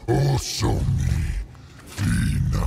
Oso mi Ina.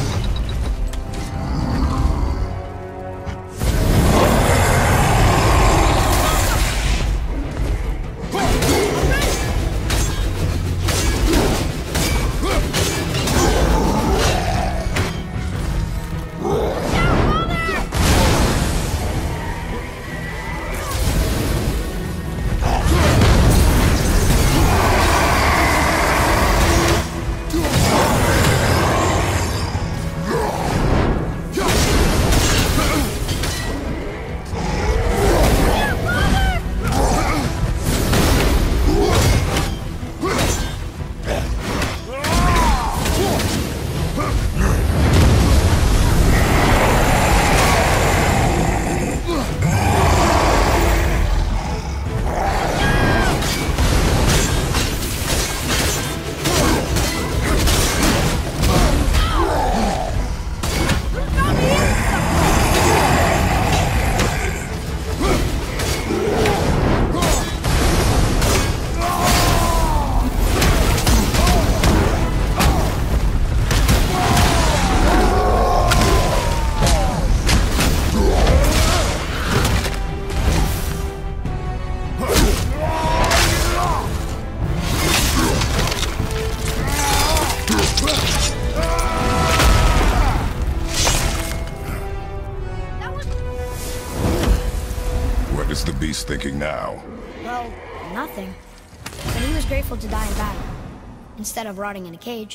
What is the beast thinking now? Well, nothing. But he was grateful to die in battle, instead of rotting in a cage.